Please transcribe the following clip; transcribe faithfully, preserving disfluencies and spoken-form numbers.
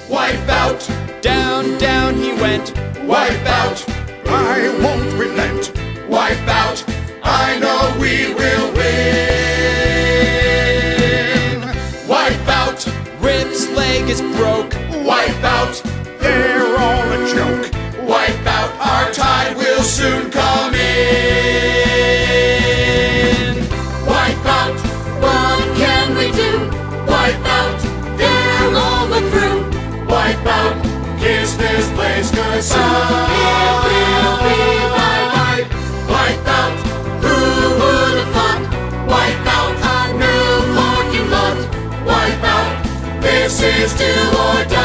Wipe out. Down, down he went. Wipe out. I won't relent. Wipe out. I know we will win. Wipe out. Rip's leg is broke. Wipe out. They're all a joke. Wipe out. Our tide will soon come in. Wipe out. What can we do? Wipe out. They're all through. Wipe out. Kiss this place goodbye. It will be bye-bye. Wipe out. Who would have thought? Wipe out. A new parking lot. Wipe out. This is do or die.